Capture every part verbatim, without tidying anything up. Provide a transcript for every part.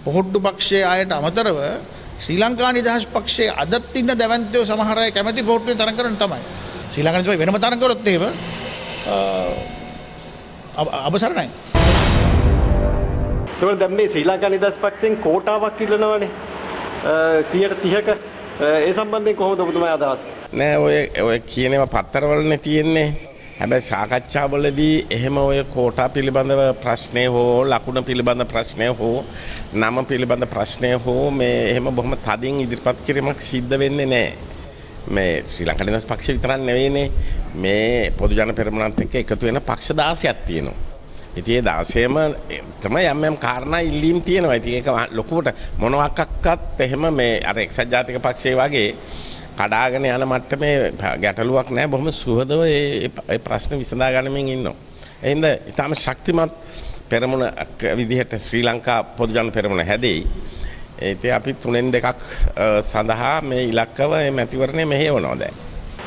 පොහොට්ටු පක්ෂයේ අයට අමතරව ශ්‍රී ලංකා නිදහස් පක්ෂයේ අදත් ඉන්න දැවැන්තයෝ සමහර අය කැමැති පොහොට්ටුවේ තරඟ කරන්න තමයි. ශ්‍රී ලංකා නිදහස් වෙනම තරඟ කරොත් එහෙම අවසර නැහැ. ඒතකොට දැන් මේ ශ්‍රී ලංකා නිදහස් පක්ෂයෙන් කෝටාවක් ඉල්ලනවානේ සියයට තිහක. ඒ සම්බන්ධයෙන් කොහොමද ඔබතුමාගේ අදහස්? නෑ ඔය ඔය කියන ඒවා පත්තරවලනේ තියෙන්නේ. හැබැයි සාකච්ඡාවලදී එහෙම ඔය කෝටා පිළිබඳව ප්‍රශ්නය හෝ ලකුණ පිළිබඳ ප්‍රශ්නය හෝ නම පිළිබඳ ප්‍රශ්නය හෝ මේ එහෙම බොහොම තදින් ඉදිරිපත් කිරීමක් සිද්ධ වෙන්නේ නැහැ. මේ ශ්‍රී ලංකා නිදහස් පක්ෂය විතරක් නෙවෙයිනේ මේ පොදු ජන පෙරමුණත් එක්ක එකතු වෙන පක්ෂ දාසයක් තියෙනවා. ඉතින් ඒ දාසයම තමයි යම් යම් කාරණා ඉල්ලීම් තියෙනවා. ඉතින් ඒක ලොකුවට මොනවාක්වත් එහෙම මේ අර එක්සත් ජාතික පක්ෂයේ වගේ කඩාගෙන යන මට්ටමේ ගැටලුවක් නැහැ. බොහොම සුහදව ඒ ප්‍රශ්න විසඳා ගන්නමින් ඉන්නවා. එහෙනම් ඊටම ශක්තිමත් පෙරමුණ විදිහට ශ්‍රී ලංකා පොදු ජන පෙරමුණ හැදෙයි. ඒත් අපි තුනෙන් දෙකක් සඳහා මේ ඉලක්කව මේ මැතිවරණය මෙහෙවනවා දැන්.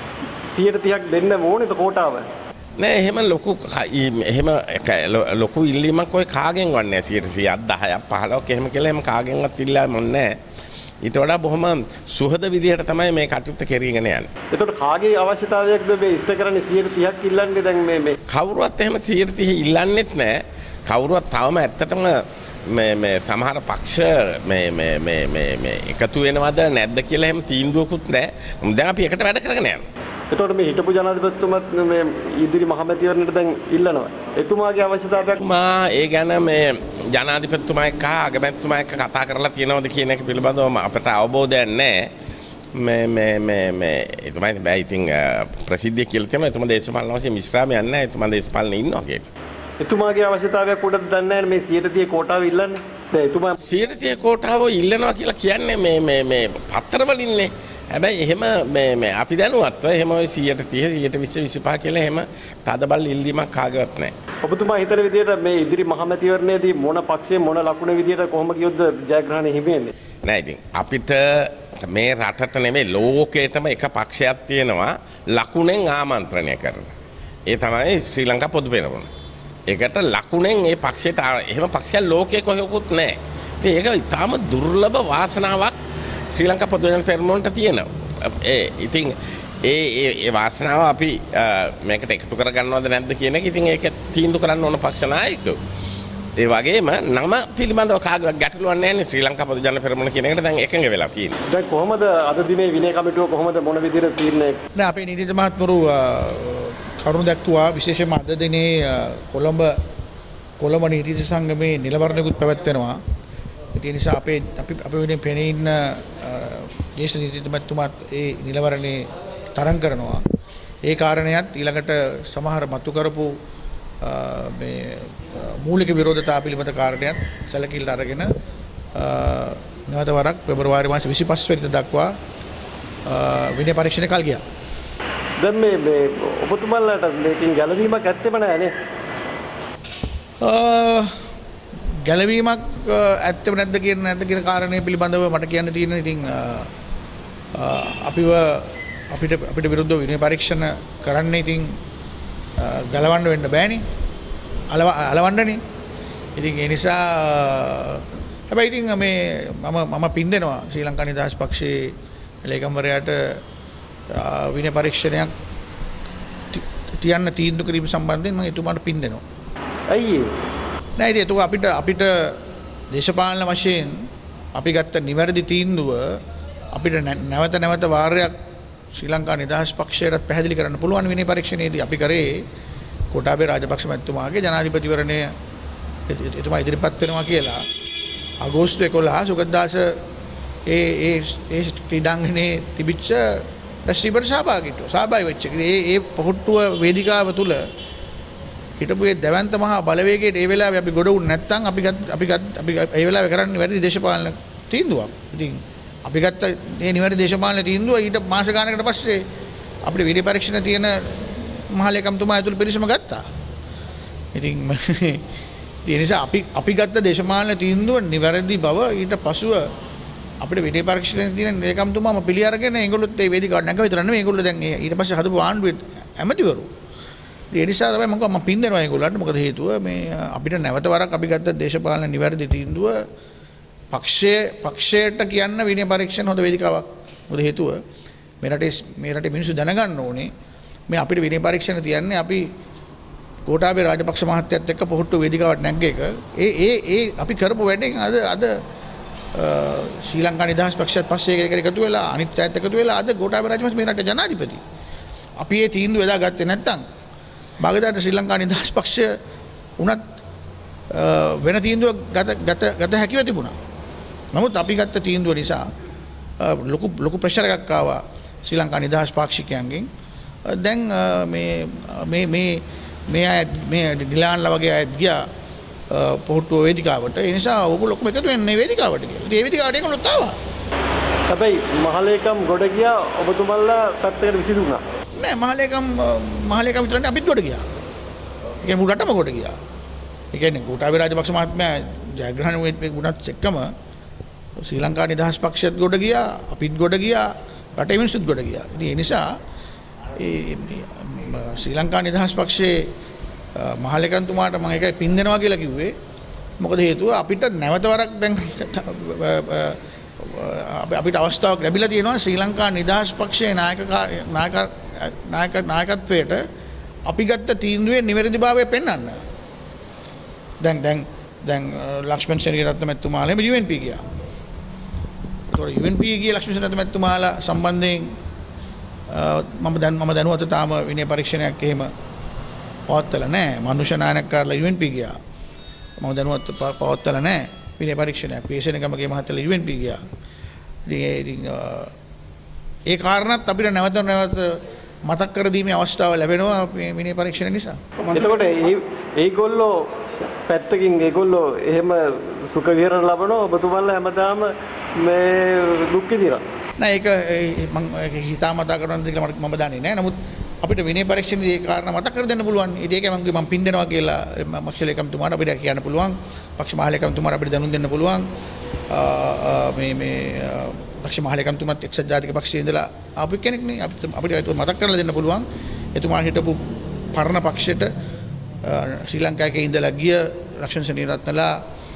සියයට තිහක් දෙන්න ඕනේද කෝටාව? නෑ එහෙම ලොකු එහෙම ලොකු ඉල්ලීමක් ඔය කාගෙන් වන්නේ සියයට සියයක් දහයක් පහළොවක් එහෙම කියලා එහෙම කාගෙන්වත් ඉල්ලන්නේ නැහැ. ඊට වඩා බොහොම සුහද විදිහට තමයි මේ කටයුත්ත කෙරීගෙන යන්නේ. එතකොට කාගේ අවශ්‍යතාවයක්ද මේ ඉෂ්ට කරන්නේ සියයට තිහක් ඉල්ලන්නේ දැන් මේ මේ කවුරුවත් එහෙම සියයට තිහ ඉල්ලන්නෙත් නැහැ. කවුරුවත් තවම ඇත්තටම මේ මේ සමහර පක්ෂ මේ මේ මේ මේ මේ එකතු වෙනවද නැද්ද කියලා එහෙම තීන්දුවකුත් නැහැ. දැන් අපි එකට වැඩ කරගෙන යනවා. එතකොට මේ හිටපු ජනාධිපතිතුමත් මේ ඉදිරි මහමැතිවරණයට දැන් ඉල්ලනවා. එතුමාගේ අවශ්‍යතාවයක් මා ඒ ගැන මේ ජනාධිපතිතුමා එක්ක අගමැතිතුමා එක්ක කතා කරලා තියෙනවද කියන එක පිළිබඳව අපට අවබෝධයක් නැහැ. මේ මේ මේ මේ එතුමා බෑ ඉතින් ප්‍රසිද්ධිය කියලා තියෙනවා. එතුමා දේශපාලන වශයෙන් විශ්‍රාමයක් නැහැ. එතුමා දේශපාලනේ ඉන්නවා කියලා. එතුමාගේ අවශ්‍යතාවයක් උඩද දන්නේ නැහැ මේ සියයට තිහ කෝටාව ඉල්ලන්නේ. දැන් එතුමා සියයට තිහ කෝටාව ඉල්ලනවා කියලා කියන්නේ මේ මේ මේ පත්තරවලින්නේ. හැබැයි එහෙම මේ මේ අපි දැනුවත්ව එහෙම ඔය සියයට තිහ සියයට විස්ස විසිපහ කියලා එහෙම තදබල් ඉල්ලීමක් කාගවත් නැහැ. ඔබතුමා හිතන විදිහට මේ ඉදිරි මහමැතිවරණයේදී මොන පක්ෂයේ මොන ලකුණ විදිහට කොහොම ගියොත්ද ජයග්‍රහණය හිමි වෙන්නේ? නෑ ඉතින් අපිට මේ රටට නෙමෙයි ලෝකේටම එක පක්ෂයක් තියෙනවා ලකුණෙන් ආමන්ත්‍රණය කරන. ඒ තමයි ශ්‍රී ලංකා පොදු පෙරමුණ. ඒකට ලකුණෙන් ඒ පක්ෂයට එහෙම පක්ෂයක් ලෝකේ කොහෙවත් නැහැ. ඒක ඉතාම දුර්ලභ වාසනාවක් ශ්‍රී ලංකා පොදු ජන පෙරමුණට තියෙනවා. ඒ ඉතින් ඒ ඒ වාසනාව අපි මේකට එකතු කරගන්නවද නැද්ද කියන එක ඉතින් ඒක තීන්දුව කරන්න ඕන පක්ෂ නායකයෝ. ඒ වගේම නම පිළිබඳව කාගවත් ගැටලුවක් නැහැ නේ ශ්‍රී ලංකා පොදු ජන පෙරමුණ කියන එකට දැන් එකඟ වෙලා තියෙනවා. දැන් කොහොමද අද දිනේ විනය කමිටුව කොහොමද මොන විදිහට තීරණය? නෑ අපේ නීතිඥ මහත්වරු කරුණු දැක්වුවා විශේෂයෙන්ම අද දිනේ කොළඹ කොළඹ නීතිඥ සංගමේ නිලවරණයකුත් පැවැත්වෙනවා. ඒ නිසා අපේ අපි අපි වෙනින් පෙනී ඉන්න දේශ නීතිඥතුමාත් ඒ නිලවරණේ තරඟ කරනවා. ඒ කාරණේත් ඊළඟට සමහර මතු කරපු මේ මූලික විරෝධතා පිළිබඳ කාරණයක් සැලකිල්ලට අරගෙන නැවත වරක් පෙබරවාරි මාසේ විසිපහ වෙනිදා දක්වා විනය පරීක්ෂණ කල් ගියා. දැන් මේ මේ ඔබතුමාලට මේකෙන් ගැලවීමක් ඇත්තෙම නැහැ නේ. ගැලවීමක් ඇත්තම නැද්ද කියන නැද්ද කියන කාරණේ පිළිබඳව මට කියන්න තියෙන ඉතින් අපිව අපිට අපිට විරුද්ධව විනය පරීක්ෂණ කරන්න ඉතින් ගලවන්න වෙන්න බෑනේ. අලව අලවන්නනේ. ඉතින් ඒ නිසා හැබැයි ඉතින් මේ මම මම පින් දෙනවා ශ්‍රී ලංකා නිදහස් පක්ෂයේ ලේකම්වරයාට විනය පරීක්ෂණයක් තියන්න තීන්දුව කිරීම සම්බන්ධයෙන් මම එතුමාට පින් දෙනවා. ඇයි ඒ? නෑ ඉතින් ඒක අපිට අපිට දේශපාලන වශයෙන් අපි ගත්ත නිවැරදි තීන්දුව අපිට නැවත නැවත වාරයක් ශ්‍රී ලංකා නිදහස් පක්ෂයට පැහැදිලි කරන්න පුළුවන් විනය පරීක්ෂණයේදී අපි කරේ කොටාබේ රාජපක්ෂ මැතිතුමාගේ ජනාධිපතිවරණය එතුමා ඉදිරිපත් වෙනවා කියලා අගෝස්තු එකොළහ සුගතදාස ඒ ඒ ඒ ක්‍රීඩාංගණයේ තිබිච්ච රැස්වීමට සහභාගීත්ව සහභාගී වෙච්ච ඒ ඒ පොහොට්ටුව වේදිකාව තුල හිටපු ඒ දැවැන්ත මහා බලවේගයට ඒ වෙලාවේ අපි ගොඩ වුණ නැත්නම් අපි අපි අපි ඒ වෙලාවේ කරන්නේ වැරදි දේශපාලන තීන්දුවක්. ඉතින් අපි ගත්ත මේ නිවැරදි දේශපාලන තීන්දුව ඊට මාස ගානකට පස්සේ අපිට විනය පරීක්ෂණ තියෙන මහා ලේකම්තුමා ඇතුළු පිරිසම ගත්තා. ඉතින් ඒ නිසා අපි අපි ගත්ත දේශපාලන තීන්දුව නිවැරදි බව ඊට පසුව අපිට විනය පරීක්ෂණයේ තියෙන ලේකම්තුමාම පිළි අරගෙන ඒගොල්ලොත් ඒ වේදිකාවට නැගව විතර නෙමෙයි ඒගොල්ලෝ දැන් ඊට පස්සේ හදපු ආණ්ඩුවේ ඇමතිවරු. ඒ නිසා තමයි මම මම පින් දෙනවා ඒගොල්ලන්ට. මොකද හේතුව මේ අපිට නැවත වරක් අපි ගත්ත දේශපාලන නිවැරදි තීන්දුව පක්ෂයේ පක්ෂයට කියන්න විනය පරීක්ෂණ හොඳ වේදිකාවක්. මොකද හේතුව මේ රටේ මේ රටේ මිනිස්සු දැනගන්න ඕනේ මේ අපිට විනය පරීක්ෂණ තියන්නේ අපි ගෝඨාභය රාජපක්ෂ මහත්තයත් එක්ක පොහොට්ටුව වේදිකාවට නැග්ග එක. ඒ ඒ ඒ අපි කරපු වැඩෙන් අද අද ශ්‍රී ලංකා නිදහස් පක්ෂයත් පස්සේ එක එකතු වෙලා අනිත් අයත් එකතු වෙලා අද ගෝඨාභය රාජපක්ෂ මේ රටේ ජනාධිපති. අපි ඒ තීන්දුව එදා ගත්තේ නැත්නම් බාගදාට ශ්‍රී ලංකා නිදහස් පක්ෂය උනත් වෙන තීන්දුව ගත ගත ගත හැකිව තිබුණා. නමුත් අපි ගත්ත තීන්දුව නිසා ලොකු ලොකු ප්‍රෙෂර් එකක් ආවා ශ්‍රී ලංකා නිදහස් පාක්ෂිකයන්ගෙන්. දැන් මේ මේ මේ මේ අය මේ ඩිලාන්ලා වගේ අය ගියා පොහොට්ටුව වේදිකාවට. ඒ නිසා ඔයගොල්ලෝ ඔක්කොම එකතු වෙන්නේ වේදිකාවට කියලා. ඉතින් ඒ වේදිකාවට ඒගොල්ලොත් ආවා. හැබැයි මහලේකම් ගොඩ ගියා ඔබතුමන්ලා පැත්තකට විසිරුණා. නෑ මහලේකම් මහලේකම් විතරනේ අපිත් ගොඩ ගියා. ඒ කියන්නේ මුළු රටම ගොඩ ගියා. ඒ කියන්නේ ගෝඨාභය රාජපක්ෂ මහත්මයා ජයග්‍රහණ මේ ගුණත් එක්කම ශ්‍රී ලංකා නිදහස් පක්ෂයත් ගොඩ ගියා, අපිත් ගොඩ ගියා, රටේ මිනිස්සුත් ගොඩ ගියා. ඉතින් ඒ නිසා ඒ ශ්‍රී ලංකා නිදහස් පක්ෂයේ මහලේකම්තුමාට මම ඒකයි පින් දෙනවා කියලා කිව්වේ. මොකද හේතුව අපිට නැවත වරක් දැන් අපිට අවස්ථාවක් ලැබිලා තියෙනවා ශ්‍රී ලංකා නිදහස් පක්ෂයේ නායක නායක නායක නායකත්වයට අපි ගත්ත තීන්දුවේ නිවැරදිභාවය පෙන්වන්න. දැන් දැන් දැන් ලක්ෂ්මන් සෙනවිරත්න මැතිතුමාලම යූ එන් පී ගියා. ඒතකොට යූ එන් පී ගිය ලක්ෂ්මන් සෙනවිරත්න මැතිතුමාලා සම්බන්ධයෙන් මම දැන් මම දැනුවත් තාම විනය පරීක්ෂණයක් එහෙම පවත්වලා නැහැ. මනුෂ්‍ය නායකකාරලා යූ එන් පී ගියා. මම දැනුවත් පවත්වලා නැහැ විනය පරීක්ෂණයක්. පීසෙනගමගේ මහත්තයලා යූ එන් පී ගියා. ඉතින් ඒ කාරණාත් අපිට නැවත නැවත මතක් කර දීමේ අවස්ථාව ලැබෙනවා මේ විනය පරීක්ෂණ නිසා. එතකොට ඒ ඒගොල්ලෝ පැත්තකින් ඒගොල්ලෝ එහෙම සුඛ විහරණ ලබනවා ඔබතුමන්ලා හැමදාම මේ දුක් විඳිනවා. නෑ ඒක මම හිතාමතා කරනද කියලා මම දන්නේ නෑ. නමුත් අපිට විනය පරීක්ෂණයේ ඒ කාරණා මතක් කර දෙන්න පුළුවන්. ඒක මම මම පින් දෙනවා කියලා පක්ෂ ලේකම්තුමාට අපිට කියන්න පුළුවන්. පක්ෂ මහ ලේකම්තුමාට අපිට දැනුම් දෙන්න පුළුවන්. මේ මේ පක්ෂ මහ ලේකම්තුමාත් එක්සත් ජාතික පක්ෂයේ ඉඳලා ආපු කෙනෙක් නේ. අපිට අපිට ඒක මතක් කරලා දෙන්න පුළුවන්. එතුමා හිටපු පරණ පක්ෂයට ශ්‍රී ලංකාවේ ඉඳලා ගිය ලක්ෂණ සෙනවිරත්නලා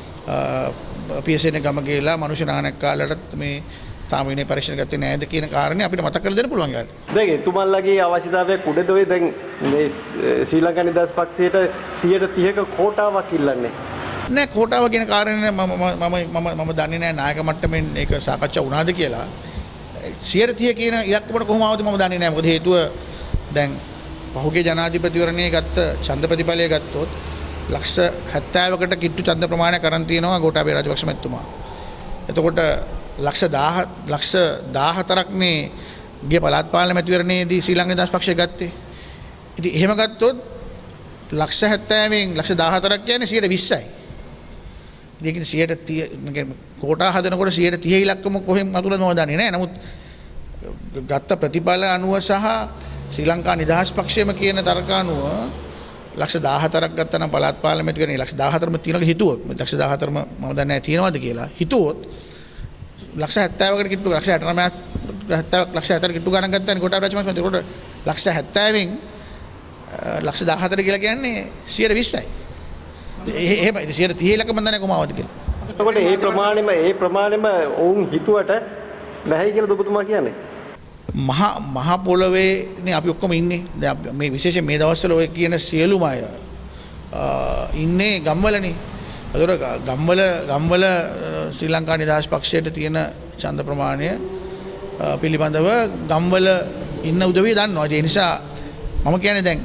පීසෙනගමගේලා මනුෂ්‍ය නායකකාරලට මේ තාම විනය පරීක්ෂණ ගත්තේ නැද්ද කියන කාරණේ අපිට මතක් කරලා දෙන්න පුළුවන් යාර. දැන් එතුමන්ලගේ අවශ්‍යතාවයක් උඩද ඔය දැන් මේ ශ්‍රී ලංකා නිදහස් පක්ෂයට සියයට තිහක කෝටාවක් ඉල්ලන්නේ. නෑ කෝටාව කියන කාරණේ මම මම මම මම දන්නේ නෑ නායක මට්ටමින් ඒක සාකච්ඡා වුණාද කියලා. සියයට තිහ කියන ඉලක්කමට කොහොම ආවද මම දන්නේ නෑ. මොකද හේතුව දැන් පහුගිය ජනාධිපතිවරණයේ ගත්ත ඡන්ද ප්‍රතිඵලය ගත්තොත් ලක්ෂ හැත්තෑවකට කිට්ටු ඡන්ද ප්‍රමාණයක් අරන් තියෙනවා ගෝඨාභය රාජපක්ෂ මැතිතුමා. එතකොට ලක්ෂ දාහ ලක්ෂ දාහතරක් නේ ගිය පළාත් පාලන මැතිවරණයේදී ශ්‍රී ලංකා නිදහස් පක්ෂය ගත්තේ. ඉතින් එහෙම ගත්තොත් ලක්ෂ හැත්තෑවෙන් ලක්ෂ දාහතරක් කියන්නේ සියයට විස්සයි. ඉතින් සියයට තිහ කෝටා හදනකොට සියයට තිහ ඉලක්කම කොහෙන් අතුලද මම දන්නේ නැහැ. නමුත් ගත්ත ප්‍රතිඵල අනුව සහ ශ්‍රී ලංකා නිදහස් පක්ෂයම කියන තර්ක අනුව ලක්ෂ දාහතරක් ගත්තා නම් පළාත් පාලන මැතිවරණේ ලක්ෂ දාහතරම තියනක හිතුවොත් ලක්ෂ දාහතරම මම දන්නේ නැහැ තියනවද කියලා හිතුවොත් ලක්ෂ හැත්තෑවකට කිට්ටු ලක්ෂ හැත්තෑව ලක්ෂ හැත්තෑවට කිට්ටු ගණන් ගත්තානේ ගෝඨාභය රාජපක්ෂ මැතිතුමාට ලක්ෂ හැත්තෑවෙන් ලක්ෂ දාහතර කියලා කියන්නේ සියයට විස්සයි. එහෙම සියයට තිහ ඉලක්ක මම දන්නේ කොහොමද කියලා. එතකොට මේ ප්‍රමාණෙම මේ ප්‍රමාණෙම වුන් හිතුවට නැහැ කියලා ඔබතුමා කියන්නේ. මහා මහා පොළවේ නේ අපි ඔක්කොම ඉන්නේ. දැන් මේ විශේෂයෙන් මේ දවස්වල ඔය කියන සියලුම අය ඉන්නේ ගම්වලනේ. ඒතර ගම්වල ගම්වල ශ්‍රී ලංකා නිදහස් පක්ෂයට තියෙන ඡන්ද ප්‍රමාණය පිළිබඳව ගම්වල ඉන්න උදවිය දන්නවා. ඒ නිසා මම කියන්නේ දැන්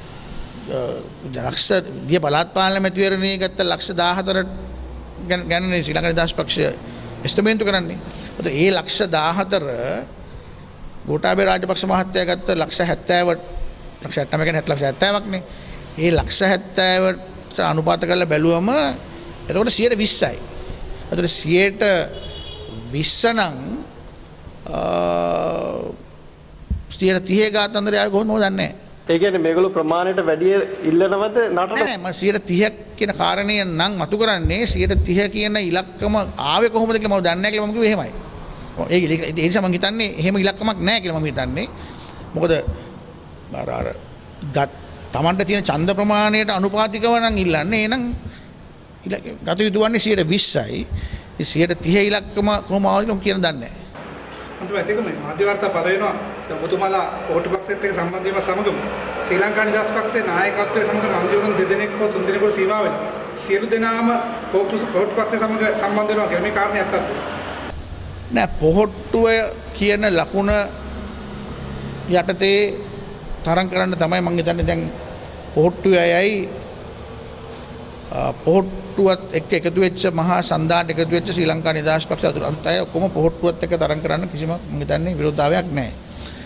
ලක්ෂ ගිය පළාත් පාලන මැතිවරණයේ ගත්ත ලක්ෂ දාහතර ගැන ශ්‍රී ලංකා නිදහස් පක්ෂය එස්ටිමේට් කරන්නේ. ඒතර ඒ ලක්ෂ දාහතර ගෝඨාභය රාජපක්ෂ මහත්තයා ගත්ත ලක්ෂ හැත්තෑව ලක්ෂ හැත්තෑව කියන්නේ ලක්ෂ හැත්තෑවක් නේ. ඒ ලක්ෂ හැත්තෑවට අනුපාත කරලා බැලුවම එතකොට සියයට විස්සයි. එතකොට සියයට විස්ස නම් සියයට තිහ ගාතන්දරය ආව කොහොමද දන්නේ නැහැ. ඒ කියන්නේ මේගොල්ලෝ ප්‍රමාණයට වැඩි ඉල්ලනවද නටන? නෑ මම සියයට තිහක් කියන කාරණය නම් මතු කරන්නේ සියයට තිහ කියන ඉලක්කම ආවේ කොහොමද කියලා මම දන්නේ නැහැ කියලා මම කිව්වේ එහෙමයි. ඒ නිසා මම හිතන්නේ එහෙම ඉලක්කමක් නැහැ කියලා මම හිතන්නේ. මොකද අර අර ගත් Tamanට තියෙන ඡන්ද ප්‍රමාණයට අනුපාතිකව නම් ඉල්ලන්නේ එහෙනම් ගත යුතු වන්නේ සියයට විස්සයි. ඒ සියයට තිහ ඉලක්කම කොහොම ආවද කියලා කියන දන්නේ නැහැ. අන්තිමට ඒක මේ මාධ්‍ය වාර්තා පළ වෙනවා. දැන් ඔබතුමාලා පොහොට්ටු පක්ෂයත් එක්ක සම්බන්ධ වීම සමගම ශ්‍රී ලංකා නිදහස් පක්ෂයේ නායකත්වයේ සමග මන්ත්‍රීවරුන් දෙදෙනෙක් හෝ තුන් දෙනෙකුට සීමා වෙනවා. සියලු දෙනාම පොහොට්ටු පොහොට්ටු පක්ෂය සමග සම්බන්ධ වෙනවා කියලා මේ කාරණේ ඇත්තක්ද? නෑ පොහොට්ටුව කියන ලකුණ යටතේ තරම් කරන්න තමයි මම හිතන්නේ දැන් පොහොට්ටුවේ අයයි පොහොට්ටුවත් එක්ක එකතු වෙච්ච මහා සන්දානට එකතු වෙච්ච ශ්‍රී ලංකා නිදහස් පක්ෂ අතුරු අන්ත අය ඔක්කොම පොහොට්ටුවත් එක්ක තරම් කරන්න කිසිම මම හිතන්නේ විරෝධතාවයක් නැහැ.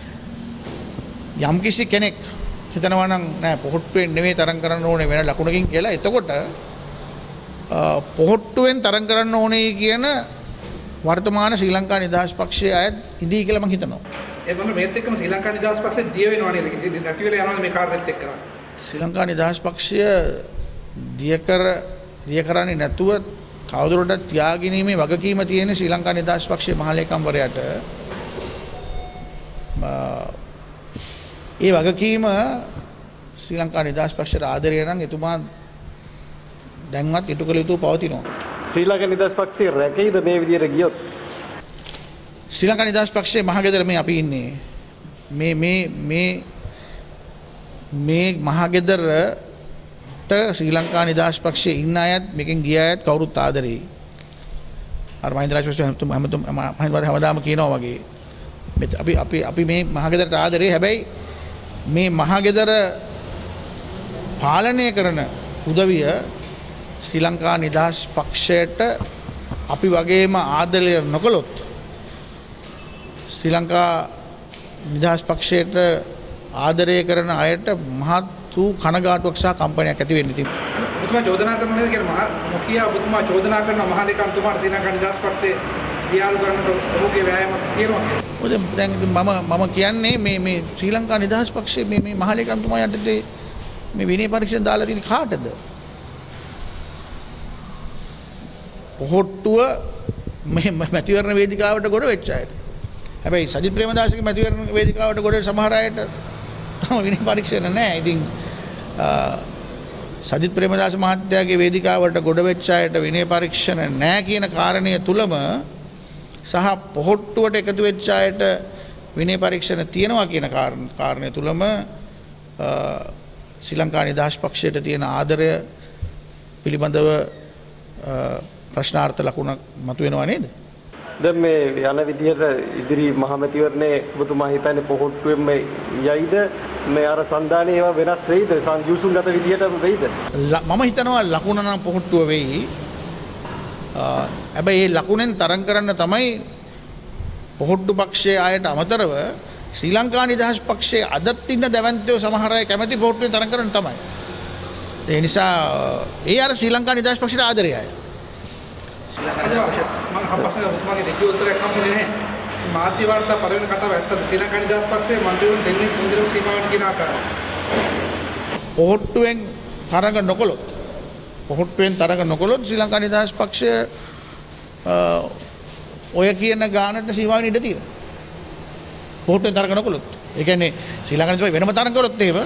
යම් කිසි කෙනෙක් හිතනවා නම් නෑ පොහොට්ටුවෙන් නෙවෙයි තරම් කරන්න ඕනේ වෙන ලකුණකින් කියලා එතකොට පොහොට්ටුවෙන් තරම් කරන්න ඕනේ කියන වර්තමාන ශ්‍රී ලංකා නිදහස් පක්ෂයේ අය ඉදී කියලා මම හිතනවා. ඒ වගේම මේත් එක්කම ශ්‍රී ලංකා නිදහස් පක්ෂය දිය වෙනවා නේද? නැති වෙලා යනවා මේ කාර්යයත් එක්ක. ශ්‍රී ලංකා නිදහස් පක්ෂය දිය කර දිය කරන්නේ නැතුව තවදුරටත් ත්‍යාගිනීමේ වගකීම තියෙන ශ්‍රී ලංකා නිදහස් පක්ෂයේ මහලේකම්වරයාට ඒ වගකීම ශ්‍රී ලංකා නිදහස් පක්ෂයට ආදරය නම් එතුමා දැන්වත් ඉටු කළ යුතු පවතිනවා. ශ්‍රී ලංකා නිදහස් පක්ෂයේ රැකෙයිද මේ විදියට ගියොත්? ශ්‍රී ලංකා නිදහස් පක්ෂයේ මහගෙදර මේ අපි ඉන්නේ මේ මේ මේ මේ මහගෙදරට ශ්‍රී ලංකා නිදහස් පක්ෂයේ ඉන්න අයත් මේකෙන් ගිය අයත් කවුරුත් ආදරෙයි. අර මහින්ද රාජපක්ෂ හැමතුම් හැමතුම් මහින්ද හැමදාම කියනවා වගේ අපි අපි අපි මේ මහගෙදරට ආදරෙයි. හැබැයි මේ මහගෙදර පාලනය කරන උදවිය ශ්‍රී ලංකා නිදහස් පක්ෂයට අපි වගේම ආදරය නොකළොත් ශ්‍රී ලංකා නිදහස් පක්ෂයට ආදරය කරන අයට මහත් වූ කනගාටුවක් සහ කම්පනයක් ඇති වෙන්න ඉතින් ඔබතුමා චෝදනා කරන නේද කියලා මහා මොකියා ඔබතුමා චෝදනා කරන මහලේකම්තුමාට ශ්‍රී ලංකා නිදහස් පක්ෂයේ දියාලු කරන්නට ඔහුගේ වෑයමක් තියෙනවා කියලා. ඔය දැන් මම මම කියන්නේ මේ මේ ශ්‍රී ලංකා නිදහස් පක්ෂයේ මේ මේ මහලේකම්තුමා යටතේ මේ විනය පරීක්ෂණ දාලා තියෙන කාටද? පොහොට්ටුව මේ මැතිවරණ වේදිකාවට ගොඩ වෙච්ච අයට. හැබැයි සජිත් ප්‍රේමදාසගේ මැතිවරණ වේදිකාවට ගොඩ සමහර අයට තම විනය පරීක්ෂණ නැහැ. ඉතින් සජිත් ප්‍රේමදාස මහත්තයාගේ වේදිකාවට ගොඩ වෙච්ච අයට විනය පරීක්ෂණ නැහැ කියන කාරණය තුලම සහ පොහොට්ටුවට එකතු වෙච්ච අයට විනය පරීක්ෂණ තියෙනවා කියන කාරණය තුලම ශ්‍රී ලංකා නිදහස් පක්ෂයට තියෙන ආදරය පිළිබඳව ප්‍රශ්නාර්ථ ලකුණක් මතුවෙනවා නේද? දැන් මේ යන විදිහට ඉදිරි මහමැතිවරණේ ඔබතුමා හිතන්නේ පොහොට්ටුවෙන්ම යයිද මේ අර සන්දානේ ඒවා වෙනස් වෙයිද සංයුසුම්ගත විදිහට වෙයිද? මම හිතනවා ලකුණ නම් පොහොට්ටුව වෙයි. හැබැයි මේ ලකුණෙන් තරම් කරන්න තමයි පොහොට්ටු පක්ෂයේ අයට අමතරව ශ්‍රී ලංකා නිදහස් පක්ෂයේ අදත් ඉන්න දැවැන්තයෝ සමහර අය කැමති පොහොට්ටුවෙන් තරම් කරන්න තමයි. ඒ නිසා ඒ අර ශ්‍රී ලංකා නිදහස් පක්ෂයට ආදරය අය. මම හපස්සේ ඔබතුමාගේ දෙකේ උත්තරයක් හම්බුනේ නැහැ. මාධ්‍ය වාර්තා පළවෙනි කතාව ඇත්තද? ශ්‍රී ලංකා නිදහස් පක්ෂයේ මන්ත්‍රීවරුන් දෙන්නේ මුන්දිරම් සීමාවට කියන ආකාරය. පොහොට්ටුවෙන් තරඟ නොකළොත් පොහොට්ටුවෙන් තරඟ නොකළොත් ශ්‍රී ලංකා නිදහස් පක්ෂය ඔය කියන ගානට සීමාවෙන් ඉඳ තියෙනවා. පොහොට්ටුවෙන් තරඟ නොකළොත්. ඒ කියන්නේ ශ්‍රී ලංකා නිදහස් වෙනම තරඟ කරොත් එහෙම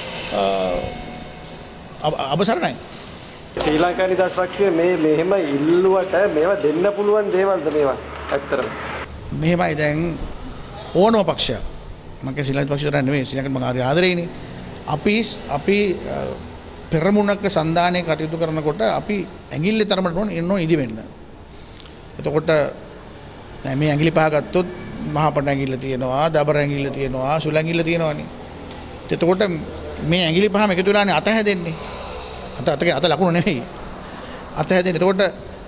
අවසරණයි. ශ්‍රී ලංකා නිදහස් පක්ෂය මේ මෙහෙම ඉල්ලුවට මේවා දෙන්න පුළුවන් දේවල්ද මේවා ඇත්තටම? මෙහෙමයි දැන් ඕනම පක්ෂයක් මම කිය ශ්‍රී ලංකා පක්ෂයට නෙවෙයි ශ්‍රී ලංකාවට මම හරි ආදරෙයිනේ. අපි අපි පෙරමුණක සන්දානයේ කටයුතු කරනකොට අපි ඇඟිල්ලේ තරමට ඕන එන්න ඉදි වෙන්න. එතකොට දැන් මේ ඇඟිලි පහ ගත්තොත් මහා පට ඇඟිල්ල තියෙනවා, දබර ඇඟිල්ල තියෙනවා, සුළං ඇඟිල්ල තියෙනවානේ. එතකොට මේ ඇඟිලි පහම එකතු වෙලානේ අත හැදෙන්නේ. අත අත අත ලකුණු නෙවෙයි. අත හැදෙන්නේ. එතකොට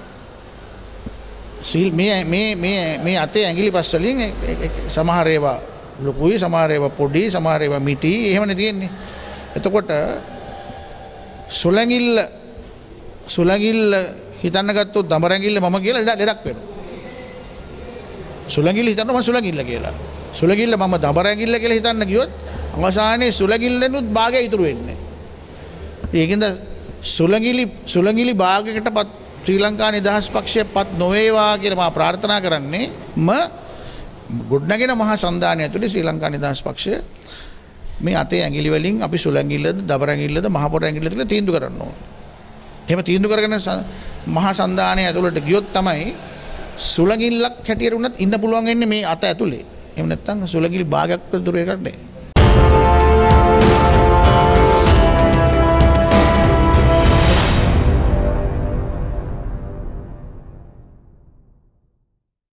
සීල් මේ මේ මේ මේ අතේ ඇඟිලි පස් වලින් සමහර ඒවා ලොකුයි, සමහර ඒවා පොඩි, සමහර ඒවා මිටි එහෙමනේ තියෙන්නේ. එතකොට සුළඟිල්ල සුළඟිල්ල හිතන්න ගත්තොත් දඹර ඇඟිල්ල මම කියලා ලෙඩක් වෙනවා. සුළඟිල්ල හිතන්න මම සුළඟිල්ල කියලා. සුළඟිල්ල මම දඹර ඇඟිල්ල කියලා හිතන්න ගියොත් අවසානයේ සුළඟිල්ලෙනුත් භාගය ඉතුරු වෙන්නේ. ඒකින්ද සුළඟිලි සුළඟිලි භාගයකටපත් ශ්‍රී ලංකා නිදහස් පක්ෂය පත් නොවේවා කියලා මම ප්‍රාර්ථනා කරන්නේ ම ගොඩනගෙන මහා සන්දානය ඇතුලේ ශ්‍රී ලංකා නිදහස් පක්ෂය මේ අතේ ඇඟිලි වලින් අපි සුළඟිල්ලද දබර ඇඟිල්ලද මහ පොට ඇඟිල්ලද කියලා තීන්දුව කරන්න ඕනේ. එහෙම තීන්දුව කරගෙන මහා සන්ධානය ඇතුළට ගියොත් තමයි සුළඟිල්ලක් හැටියට උනත් ඉන්න පුළුවන් වෙන්නේ මේ අත ඇතුලේ. එහෙම නැත්නම් සුළඟිල් භාගයක් දුර එකක් නෑ.